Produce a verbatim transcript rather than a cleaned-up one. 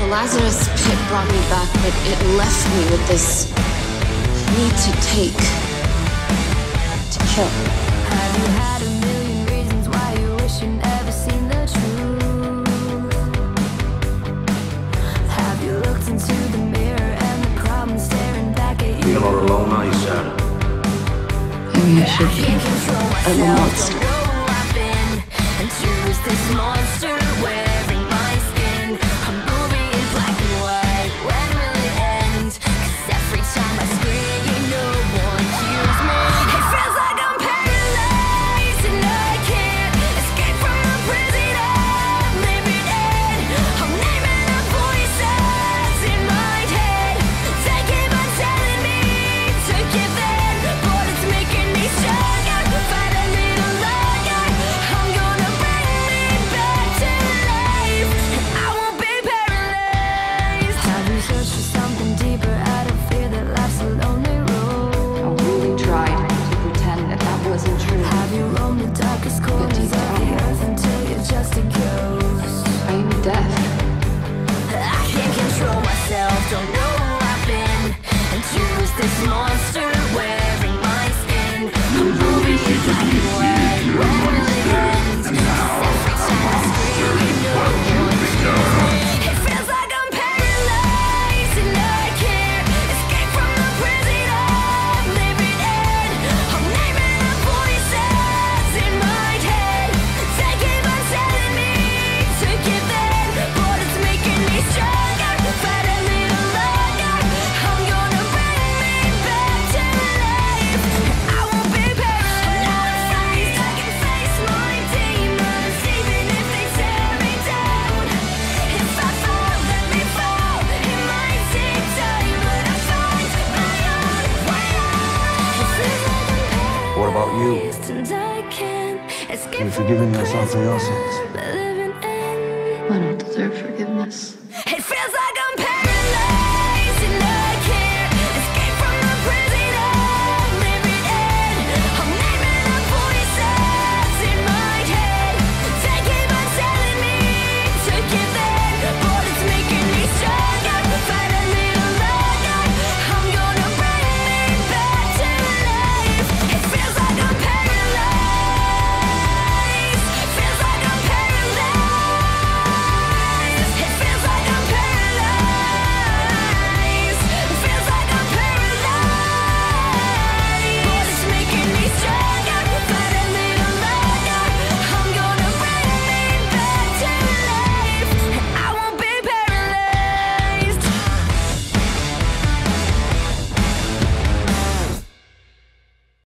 The Lazarus pit brought me back, but it left me with this need to take, to kill. Have you had a million reasons why you wish you never seen the truth? Have you looked into the mirror and the problem staring back at you? You're not alone, are you, Sara? Maybe I should be. I'm a monster. And choose this monster wearing my skin. A movie in black and white. When will it end? 'Cause every time I scream, no one hears me. It feels like I'm paralyzed and I can't escape from the prison I'm living in. I'm naming the voices in my head. They keep on telling me to give in, but it's making me stronger. Fight a little longer. I'm gonna bring me back to life. I won't be paralyzed. Have you searched for something deeper out of fear that life's a lonely road? I really tried to pretend that that wasn't true. Have you roamed the darkest corners of the earth until you're just a ghost? I am deaf. I can't control myself, don't know who I've been, and choose this monster wearing my skin. I'm moving in black and white. When will it end? 'Cause every time I scream, no one hears me. It feels like I'm paralyzed and I can't escape from the prison I'm living in. I'm naming the voices in my head. They keep on telling me to give in, but it's making me stronger. Fight a little longer. I'm gonna bring me back to life. I won't be paralyzed. I can face my demons, even if they tear me down. If I fall, let me fall. It might take time, but I find my own way out. It feels like I'm paralyzed. What about you? And I can't escape Have you from forgiven the yourself for your prison sins? I'm living in. I don't deserve forgiveness.